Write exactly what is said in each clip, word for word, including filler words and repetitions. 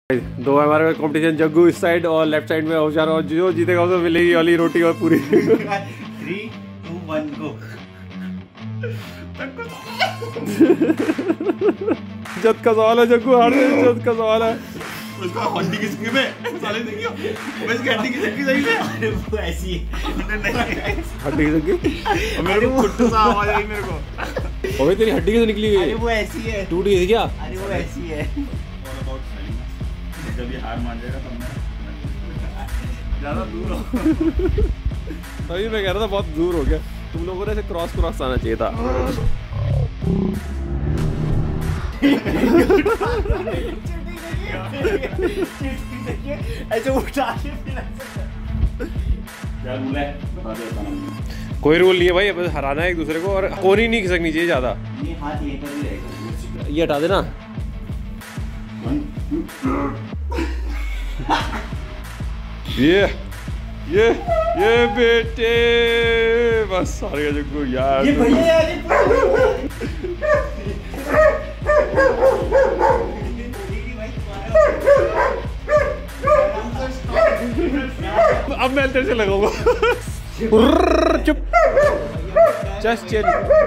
दो हमारे कंपटीशन, जग्गू इस साइड और लेफ्ट साइड में होशियार, और जो जीतेगा उसे मिलेगी वाली रोटी और पूरी। Three two one go. इज्जत का सवाल है जग्गू, हार दे, इज्जत का सवाल है। उसका हड्डी की स्किन है साले देखियो, उसकी हड्डी की स्किन सही है। अरे वो ऐसी है, हड्डी की स्किन मेरे को कुट्टू सा आवाज आई मेरे को। ओए तेरी हड्डी कैसे निकली अरे है? वो ऐसी है, टूट गई थी क्या? अरे वो ऐसी है। जब ये हार मान जाएगा तब मैं ज्यादा दूर हो। तभी मैं कह रहा था बहुत दूर हो गया, तुम लोगों ने ऐसे क्रॉस क्रॉस आना चाहिए था। ऐसे उठा के क्या रूल है बता दो अपना। कोई रूल नहीं है भाई, बस हराना है एक दूसरे को, और कोनी नहीं खिसकनी चाहिए ज्यादा। ये हाथ यहीं पर ही रहेगा, ये हटा देना। ये ये ये बेटे बस हार गया जग्गू यार। ये भैया यार, अब मैं तेरे से लगाऊंगा। चुप, जस्ट चिल।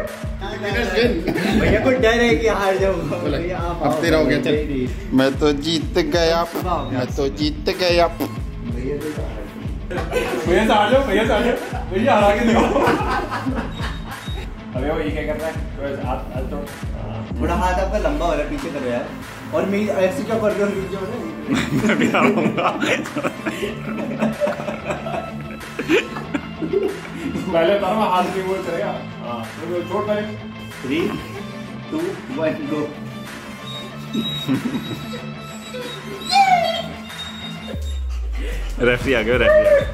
भैया को डर है कि हार जाऊंगा। भैया आप अब तेरा हो गया, चल। मैं तो जीत गया, मैं तो जीत गया। भैया भैया से आ जाओ, भैया से आ जाओ, भैया हरा के दिखाओ। अबे वो ये क्या कर रहा है? तो हाथ हाथ तो थोड़ा हाथ आपका लंबा हो रहा है, पीछे करो यार। और मैं ऐसे क्या कर रहा हूँ, रुक जाओ ना। मैं भी आऊंगा। पहले तारा हाथ नहीं वो चलेगा। हाँ तो छोड़ पहले। Three two one go. Referee आ गया, रेफरी आ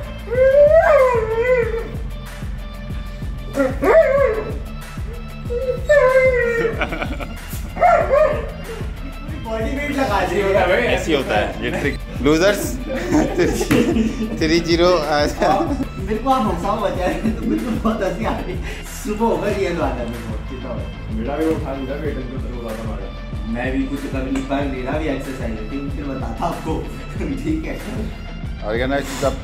बॉडी वेट लगा दी। ऐसी होता है ये ट्रिक। Losers three zero. मेरे को आप हंसाओ बचा रहे हैं, तो मेरे को बहुत हंसी आ रही। सुबह होगा रियल वाला मेरे को कितना होगा। मेरा भी उठा लिया वेट को तेरे को ज्यादा मारा। मैं भी कुछ कभी पर मेरा भी एक्सरसाइज है, फिर बताता आपको। ठीक है, ऑर्गेनाइज सब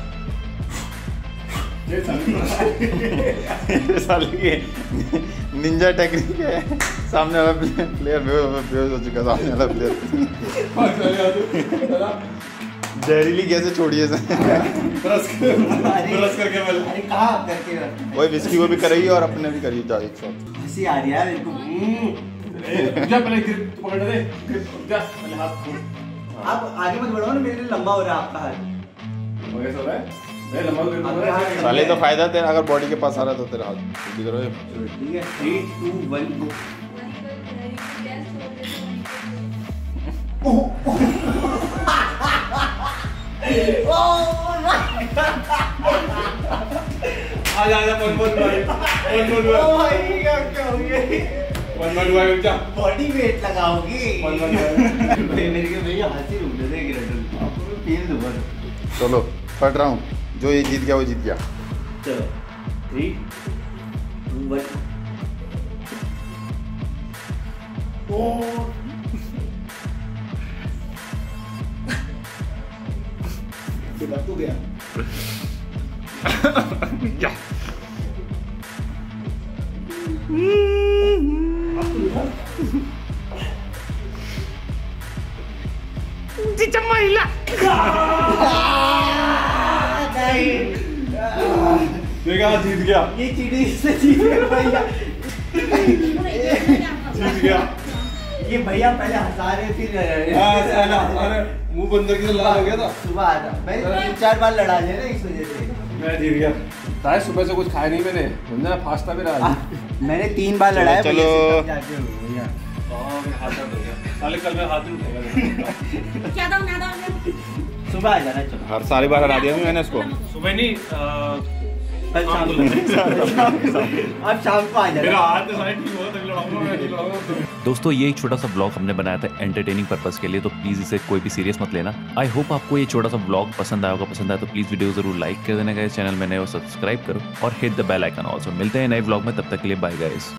ये साली साले की निंजा टेक्निक है। सामने वाला प्लेयर बेहोश हो चुका, सामने वाला प्लेयर जहरीली गैसे छोड़िए सर। ब्रश कर ब्रश करके बोल। अरे कहाँ आप करके रखते हैं? वही विस्की वो भी करिए और अपने भी करिए जा एक साथ। हंसी आ रही है मेरे को। जा पहले ग्रिप पकड़ दे, ग्रिप जा पहले हाथ खोल। आप आगे मत बढ़ो ना, मेरे लिए लंबा हो रहा है आपका हाथ। हो गया सब है। मैं लंबा ग्रिप आपके हाथ साले तो फायदा तेरा, अगर बॉडी के पास आ रहा तो तेरा हाथ सीधी करो। ठीक है, थ्री टू वन गो। आजा आजा वन वन भाई, वन वन ओ भाई क्या क्या हो गया? वन वन भाई जा। बॉडी वेट लगाओगे? वन वन भाई। मेरे के भैया हंसी रुक जाते हैं गिरटल। आपको मैं फील दूंगा। चलो फट रहा हूँ, जो ये जीत गया वो जीत गया। चलो थ्री टू वन। ये बात हो गया। या जीजा महिला। देखा जीत गया, ये चीटी से जीत गया भैया। जीत गया। ये भैया पहले हंसा रहे फिर अरे मुंह बंदर की लाल हो गया था। सुबह आता मैं तीन चार बार लड़ा लिया ना इस वजह से। मैं जीत गया। ताए सुबह से कुछ खाया नहीं मैंने, समझा फास्ता भी रहा। मैंने तीन बार लड़ाया चलो, भैया से, तब जाके हो गया। हां मेरा हाथ दर्द हो गया साले, कल मैं हाथ नहीं उठाऊंगा। क्या दो ना दो। सुबह आ जाना। चलो हर सारी बार हरा दिया मैंने इसको। सुबह नहीं कल शाम को। अब शाम को आ जाना। मेरा हाथ साइड ठीक हुआ तक लड़ाऊंगा, मैं नहीं लड़ाऊंगा। दोस्तों ये एक छोटा सा ब्लॉग हमने बनाया था एंटरटेनिंग पर्पस के लिए, तो प्लीज इसे कोई भी सीरियस मत लेना। आई होप आपको ये छोटा सा ब्लॉग पसंद आया होगा। पसंद आया तो प्लीज वीडियो जरूर लाइक कर देना गाइस, चैनल में नए हो सब्सक्राइब करो और hit the bell icon also. मिलते हैं नए ब्लॉग में, तब तक के लिए बाय गाइस।